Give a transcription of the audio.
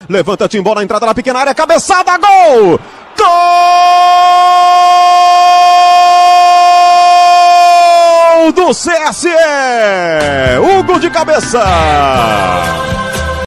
Levanta Timbó na entrada da pequena área, cabeçada, gol! Gol do CSE! Hugo de cabeça!